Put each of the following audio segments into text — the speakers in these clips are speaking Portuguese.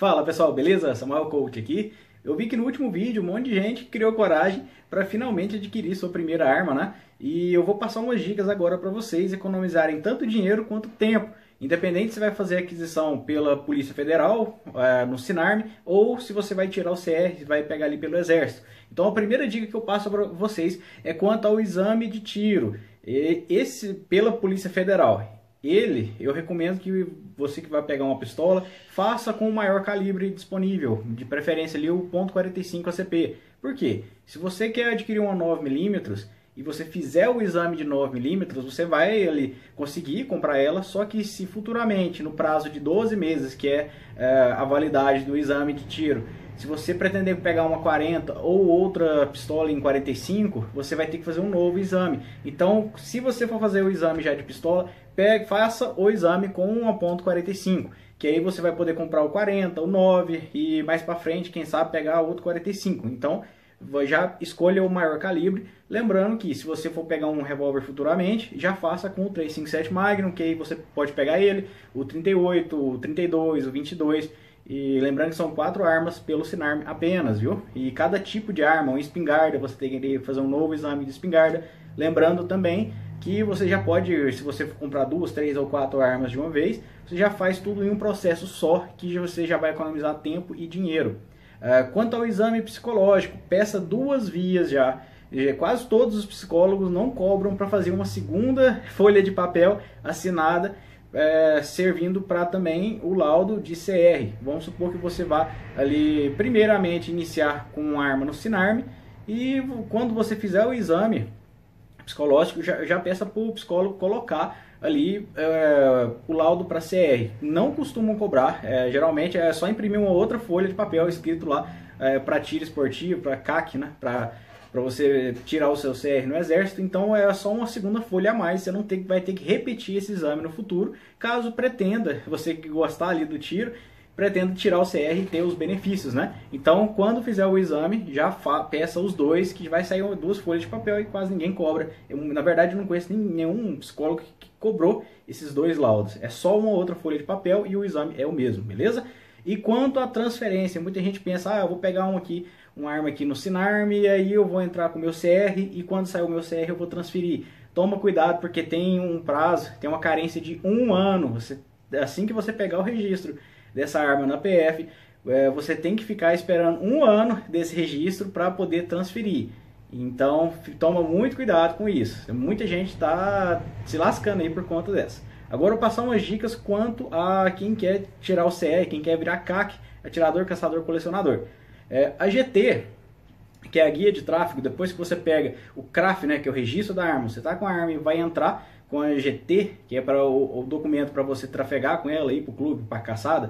Fala pessoal, beleza? Samuel Coach aqui. Eu vi que no último vídeo um monte de gente criou coragem para finalmente adquirir sua primeira arma, né? E eu vou passar umas dicas agora para vocês economizarem tanto dinheiro quanto tempo. Independente se vai fazer a aquisição pela Polícia Federal, no Sinarme, ou se você vai tirar o CR e vai pegar ali pelo Exército. Então a primeira dica que eu passo para vocês é quanto ao exame de tiro. Esse pela Polícia Federal. Eu recomendo que você que vai pegar uma pistola, faça com o maior calibre disponível, de preferência ali o .45 ACP. Por quê? Se você quer adquirir uma 9mm e você fizer o exame de 9mm, você vai ali conseguir comprar ela, só que se futuramente, no prazo de 12 meses, que é a validade do exame de tiro, se você pretender pegar uma 40 ou outra pistola em 45, você vai ter que fazer um novo exame. Então, se você for fazer o exame já de pistola, faça o exame com uma .45, que aí você vai poder comprar o 40, o 9 e mais para frente, quem sabe, pegar outro 45. Então, já escolha o maior calibre. Lembrando que se você for pegar um revólver futuramente, já faça com o 357 Magnum, que aí você pode pegar ele, o 38, o 32, o 22. E lembrando que são 4 armas pelo Sinarme apenas, viu? E cada tipo de arma, uma espingarda, você tem que fazer um novo exame de espingarda. Lembrando também que você já pode, se você for comprar 2, 3 ou 4 armas de uma vez, você já faz tudo em um processo só, que você já vai economizar tempo e dinheiro. Quanto ao exame psicológico, peça 2 vias já. Quase todos os psicólogos não cobram para fazer uma segunda folha de papel assinada, servindo para também o laudo de CR. Vamos supor que você vá ali primeiramente iniciar com uma arma no Sinarme, e quando você fizer o exame psicológico, já peça para o psicólogo colocar ali o laudo para CR. Não costumam cobrar, geralmente é só imprimir uma outra folha de papel escrito lá para tiro esportivo, para CAC, né? Para você tirar o seu CR no Exército. Então é só uma segunda folha a mais, você não vai ter que repetir esse exame no futuro, caso pretenda, você que gostar ali do tiro, pretenda tirar o CR e ter os benefícios, né? Então, quando fizer o exame, já peça os 2, que vai sair 2 folhas de papel e quase ninguém cobra. Eu, na verdade, não conheço nenhum psicólogo que cobrou esses 2 laudos. É só uma outra folha de papel e o exame é o mesmo, beleza? E quanto à transferência, muita gente pensa, eu vou pegar uma arma aqui no Sinarme, e aí eu vou entrar com o meu CR, e quando sair o meu CR eu vou transferir. Toma cuidado, porque tem um prazo, tem uma carência de 1 ano. Assim que você pegar o registro dessa arma na PF, você tem que ficar esperando 1 ano desse registro para poder transferir. Então toma muito cuidado com isso. Muita gente está se lascando aí por conta dessa. Agora eu vou passar umas dicas quanto a quem quer tirar o CR, quem quer virar CAC, atirador, caçador, colecionador. A GT, que é a guia de tráfego, depois que você pega o CRAF, né, que é o registro da arma, você está com a arma e vai entrar com a GT, que é para o documento para você trafegar com ela, ir para o clube, para a caçada,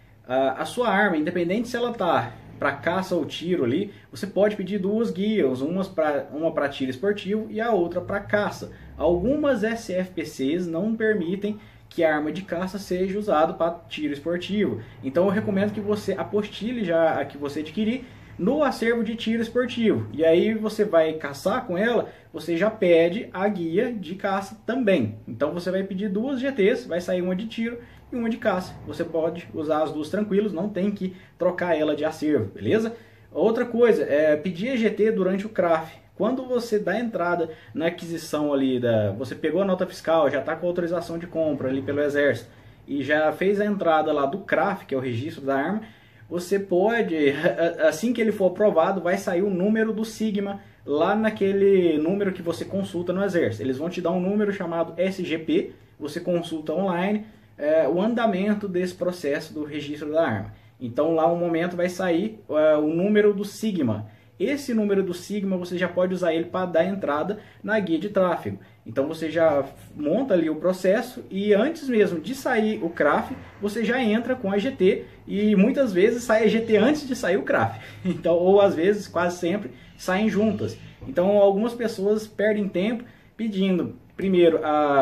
a sua arma, independente se ela está para caça ou tiro ali, você pode pedir 2 guias, uma para tiro esportivo e a outra para caça. Algumas SFPCs não permitem que a arma de caça seja usada para tiro esportivo. Então eu recomendo que você apostile já a que você adquirir no acervo de tiro esportivo. E aí você vai caçar com ela, você já pede a guia de caça também. Então você vai pedir 2 GTs, vai sair uma de tiro e uma de caça. Você pode usar as 2 tranquilos, não tem que trocar ela de acervo, beleza? Outra coisa, pedir a GT durante o CRAF. Quando você dá entrada na aquisição ali, você pegou a nota fiscal, já está com autorização de compra ali pelo Exército, e já fez a entrada lá do CRAF, que é o registro da arma, você pode, assim que ele for aprovado, vai sair o número do Sigma, lá naquele número que você consulta no Exército. Eles vão te dar um número chamado SGP, você consulta online o andamento desse processo do registro da arma. Então lá um momento vai sair o número do Sigma. Esse número do Sigma você já pode usar ele para dar entrada na guia de tráfego. Então você já monta ali o processo e antes mesmo de sair o CRAF, você já entra com a GT, e muitas vezes sai a GT antes de sair o CRAF. Então, ou às vezes, quase sempre, saem juntas. Então algumas pessoas perdem tempo pedindo primeiro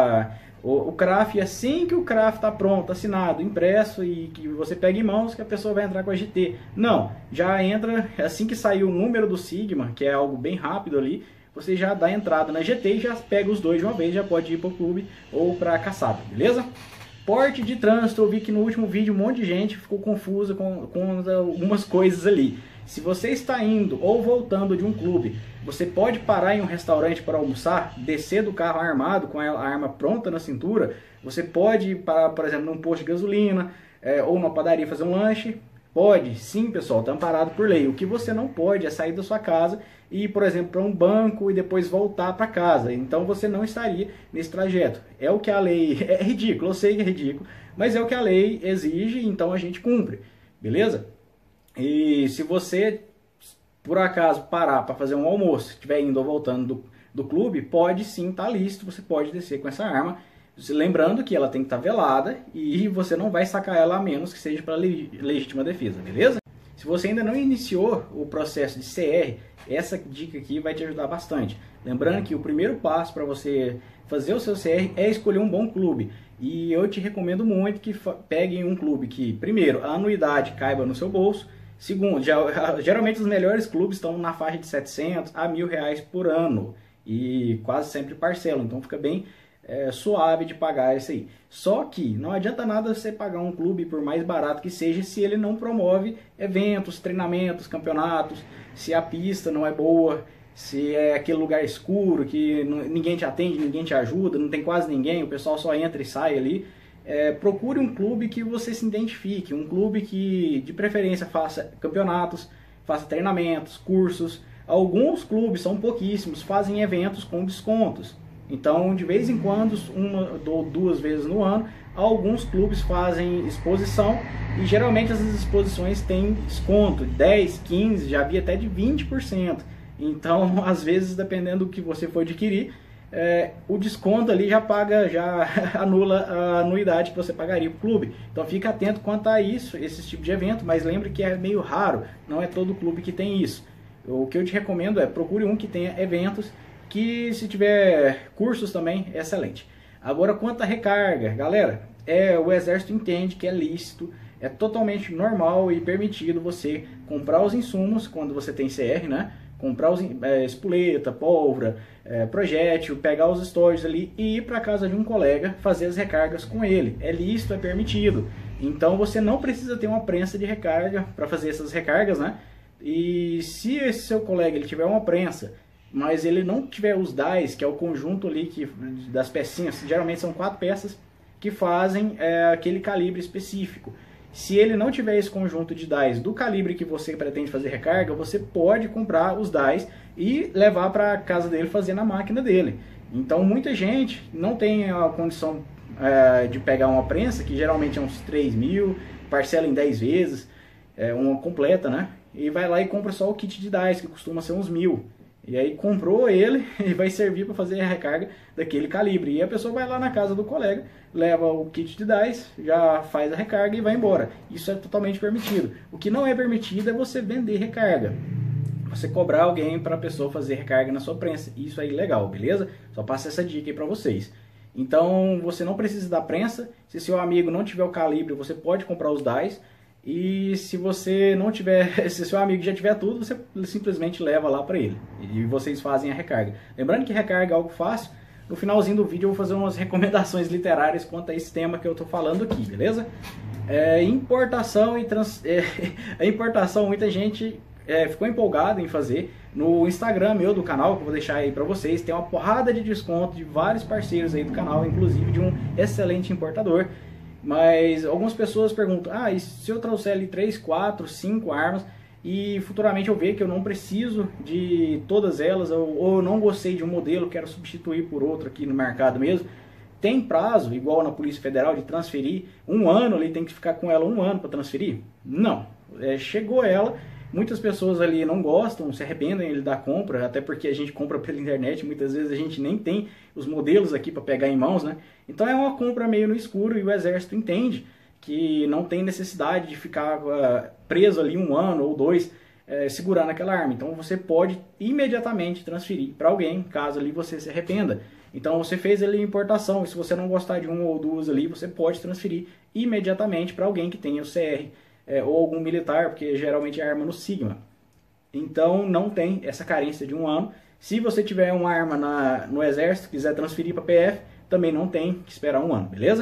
o CRAF, e assim que o CRAF está pronto, assinado, impresso e que você pega em mãos, que a pessoa vai entrar com a GT. Não, já entra assim que sair o número do Sigma, que é algo bem rápido ali, você já dá entrada na GT e já pega os 2 de uma vez, já pode ir para o clube ou para a caçada, beleza? porte de trânsito, eu vi que no último vídeo um monte de gente ficou confusa com algumas coisas ali. Se você está indo ou voltando de um clube, você pode parar em um restaurante para almoçar, descer do carro armado com a arma pronta na cintura. Você pode parar, por exemplo, num posto de gasolina ou numa padaria fazer um lanche. Pode, sim, pessoal, está amparado por lei. O que você não pode é sair da sua casa e ir, por exemplo, para um banco e depois voltar para casa. Então você não estaria nesse trajeto. É o que a lei... É ridículo, eu sei que é ridículo, mas é o que a lei exige, então a gente cumpre. Beleza? E se você, por acaso, parar para fazer um almoço, estiver indo ou voltando do clube, pode sim estar lícito, você pode descer com essa arma. Lembrando que ela tem que estar velada e você não vai sacar ela a menos que seja para legítima defesa, beleza? Se você ainda não iniciou o processo de CR, essa dica aqui vai te ajudar bastante. Lembrando que o primeiro passo para você fazer o seu CR é escolher um bom clube. E eu te recomendo muito que pegue um clube que, primeiro, a anuidade caiba no seu bolso. Segundo, geralmente os melhores clubes estão na faixa de 700 a R$1.000 por ano. E quase sempre parcelam, então fica bem suave de pagar isso aí. Só que não adianta nada você pagar um clube por mais barato que seja se ele não promove eventos, treinamentos, campeonatos, se a pista não é boa, se é aquele lugar escuro que ninguém te atende, ninguém te ajuda, não tem quase ninguém, o pessoal só entra e sai ali. Procure um clube que você se identifique, um clube que de preferência faça campeonatos, faça treinamentos, cursos. Alguns clubes, são pouquíssimos, fazem eventos com descontos. Então, de vez em quando, uma ou duas vezes no ano, alguns clubes fazem exposição e geralmente essas exposições têm desconto de 10, 15, já vi até de 20%. Então, às vezes, dependendo do que você for adquirir, o desconto ali já anula a anuidade que você pagaria para o clube. Então, fica atento quanto a isso, esse tipo de evento, mas lembre que é meio raro, não é todo clube que tem isso. O que eu te recomendo procure um que tenha eventos, que se tiver cursos também, é excelente. Agora, quanto à recarga, galera, o Exército entende que é lícito, é totalmente normal e permitido você comprar os insumos quando você tem CR, né? Comprar espoleta, pólvora, projétil, pegar os storages ali e ir para casa de um colega fazer as recargas com ele. É lícito, é permitido. Então você não precisa ter uma prensa de recarga para fazer essas recargas, né? E se esse seu colega ele tiver uma prensa, mas ele não tiver os dies, que é o conjunto ali das pecinhas, geralmente são 4 peças que fazem aquele calibre específico. Se ele não tiver esse conjunto de dies do calibre que você pretende fazer recarga, você pode comprar os dies e levar para a casa dele fazer na máquina dele. Então muita gente não tem a condição de pegar uma prensa, que geralmente é uns 3.000, parcela em 10 vezes, uma completa, né? E vai lá e compra só o kit de dies, que costuma ser uns 1.000. E aí comprou ele e vai servir para fazer a recarga daquele calibre. E a pessoa vai lá na casa do colega, leva o kit de dies, já faz a recarga e vai embora. Isso é totalmente permitido. O que não é permitido é você vender recarga. Você cobrar alguém para a pessoa fazer recarga na sua prensa. Isso é ilegal, beleza? Só passo essa dica aí para vocês. Então você não precisa da prensa. Se seu amigo não tiver o calibre, você pode comprar os dies. E se você não tiver, se seu amigo já tiver tudo, você simplesmente leva lá para ele e vocês fazem a recarga. Lembrando que recarga é algo fácil. No finalzinho do vídeo eu vou fazer umas recomendações literárias quanto a esse tema que eu estou falando aqui, beleza? Importação e a importação, muita gente ficou empolgada em fazer. No Instagram meu do canal, que eu vou deixar aí para vocês, tem uma porrada de desconto de vários parceiros aí do canal, inclusive de um excelente importador. Mas algumas pessoas perguntam, e se eu trouxer ali 3, 4, 5 armas e futuramente eu ver que eu não preciso de todas elas, ou eu não gostei de um modelo, quero substituir por outro aqui no mercado mesmo, tem prazo, igual na Polícia Federal, de transferir 1 ano, ali tem que ficar com ela 1 ano para transferir? Não, chegou ela. Muitas pessoas ali não gostam, se arrependem da compra, até porque a gente compra pela internet, muitas vezes a gente nem tem os modelos aqui para pegar em mãos, né? Então é uma compra meio no escuro e o Exército entende que não tem necessidade de ficar preso ali 1 ano ou 2 segurando aquela arma. Então você pode imediatamente transferir para alguém, caso ali você se arrependa. Então você fez ali a importação, e se você não gostar de 1 ou 2 ali, você pode transferir imediatamente para alguém que tenha o CR. Ou algum militar, porque geralmente é arma no Sigma. Então não tem essa carência de 1 ano. Se você tiver uma arma no Exército, quiser transferir para PF, também não tem que esperar 1 ano, beleza?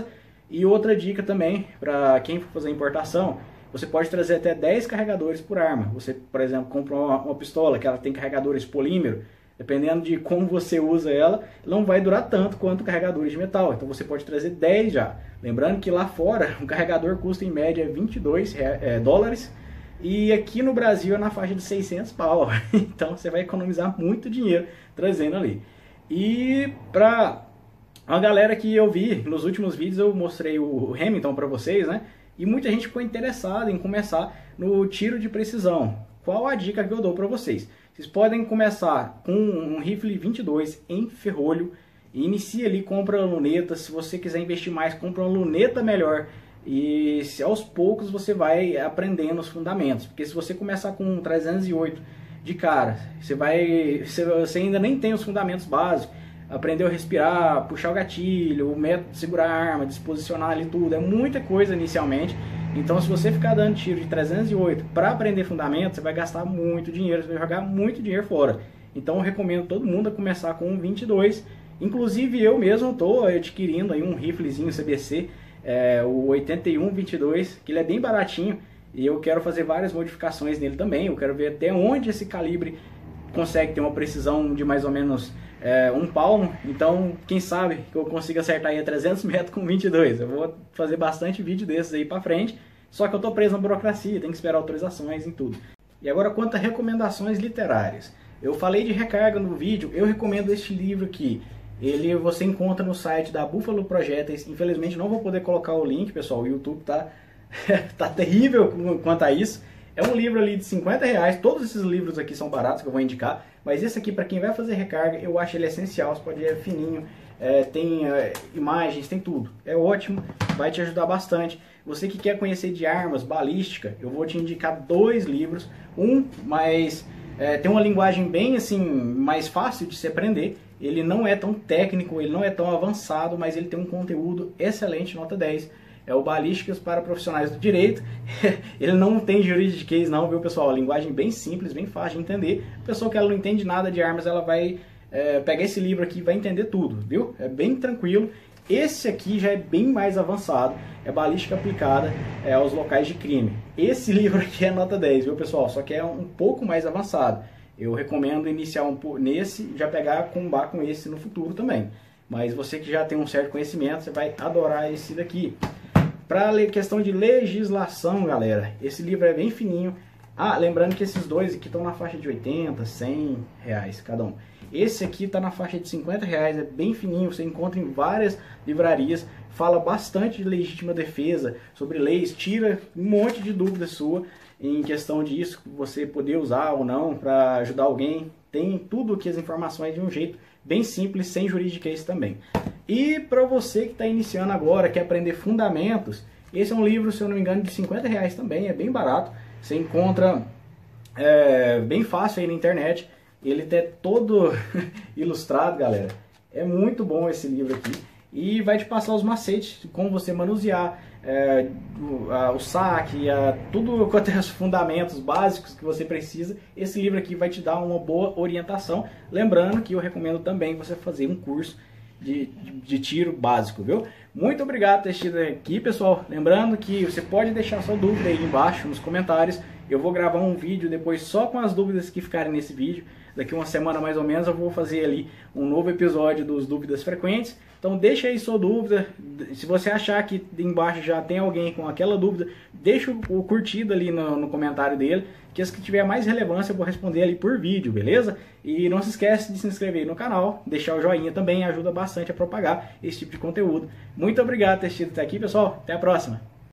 E outra dica também, para quem for fazer importação, você pode trazer até 10 carregadores por arma. Você, por exemplo, compra uma pistola que ela tem carregadores polímero, dependendo de como você usa ela, não vai durar tanto quanto carregadores de metal. Então você pode trazer 10 já. Lembrando que lá fora, um carregador custa em média 22 dólares, e aqui no Brasil é na faixa de 600 pau. Então você vai economizar muito dinheiro trazendo ali. E para a galera que eu vi nos últimos vídeos, eu mostrei o Remington para vocês, né? E muita gente ficou interessada em começar no tiro de precisão. Qual a dica que eu dou para vocês? Vocês podem começar com um rifle 22 em ferrolho. E inicia ali, compra luneta. Se você quiser investir mais, compra uma luneta melhor. E se aos poucos você vai aprendendo os fundamentos. Porque se você começar com um 308 de cara, você ainda nem tem os fundamentos básicos. Aprendeu a respirar, puxar o gatilho, o método de segurar a arma, disposicionar ali tudo. É muita coisa inicialmente. Então se você ficar dando tiro de 308 para aprender fundamentos, você vai gastar muito dinheiro, você vai jogar muito dinheiro fora. Então eu recomendo todo mundo a começar com um 22. Inclusive eu mesmo estou adquirindo aí um riflezinho CBC, o 81-22, que ele é bem baratinho. E eu quero fazer várias modificações nele também. Eu quero ver até onde esse calibre consegue ter uma precisão de mais ou menos um palmo. Então quem sabe que eu consiga acertar aí a 300 metros com 22. Eu vou fazer bastante vídeo desses aí pra frente. Só que eu tô preso na burocracia, tem que esperar autorizações e tudo. E agora quanto a recomendações literárias. Eu falei de recarga no vídeo, eu recomendo este livro aqui. Ele você encontra no site da Buffalo Projectiles. Infelizmente não vou poder colocar o link, pessoal. O YouTube tá terrível quanto a isso. É um livro ali de 50 reais. Todos esses livros aqui são baratos que eu vou indicar. Mas esse aqui, para quem vai fazer recarga, eu acho ele essencial. Você pode ver, é fininho, tem imagens, tem tudo. É ótimo, vai te ajudar bastante. Você que quer conhecer de armas, balística, eu vou te indicar 2 livros. Um, mas tem uma linguagem bem assim, mais fácil de se aprender. Ele não é tão técnico, ele não é tão avançado, mas ele tem um conteúdo excelente, nota 10. É o Balísticas para Profissionais do Direito. Ele não tem juridiquês não, viu pessoal? A linguagem bem simples, bem fácil de entender. A pessoa que ela não entende nada de armas, ela vai pegar esse livro aqui e vai entender tudo, viu? É bem tranquilo. Esse aqui já é bem mais avançado. É Balística Aplicada aos Locais de Crime. Esse livro aqui é nota 10, viu pessoal? Só que é um pouco mais avançado. Eu recomendo iniciar nesse e já pegar combar com esse no futuro também. Mas você que já tem um certo conhecimento, você vai adorar esse daqui. Para questão de legislação, galera, esse livro é bem fininho. Lembrando que esses dois aqui estão na faixa de 80, 100 reais cada um. Esse aqui está na faixa de 50 reais, é bem fininho, você encontra em várias livrarias. Fala bastante de legítima defesa, sobre leis, tira um monte de dúvida sua em questão disso, você poder usar ou não para ajudar alguém. Tem tudo aqui, as informações de um jeito bem simples, sem juridiquês também. E para você que está iniciando agora, quer aprender fundamentos, esse é um livro, se eu não me engano, de 50 reais também, é bem barato. Você encontra bem fácil aí na internet. Ele tá todo ilustrado, galera. É muito bom esse livro aqui. E vai te passar os macetes, como você manusear o saque, tudo quanto é os fundamentos básicos que você precisa. Esse livro aqui vai te dar uma boa orientação. Lembrando que eu recomendo também você fazer um curso de tiro básico, viu? Muito obrigado por ter assistido aqui, pessoal. Lembrando que você pode deixar sua dúvida aí embaixo nos comentários. Eu vou gravar um vídeo depois só com as dúvidas que ficarem nesse vídeo. Daqui uma semana mais ou menos eu vou fazer ali um novo episódio dos dúvidas frequentes. Então deixa aí sua dúvida. Se você achar que embaixo já tem alguém com aquela dúvida, deixa o curtido ali no comentário dele, que as que tiver mais relevância eu vou responder ali por vídeo, beleza? E não se esquece de se inscrever no canal, deixar o joinha também, ajuda bastante a propagar esse tipo de conteúdo. Muito obrigado por ter assistido até aqui, pessoal. Até a próxima!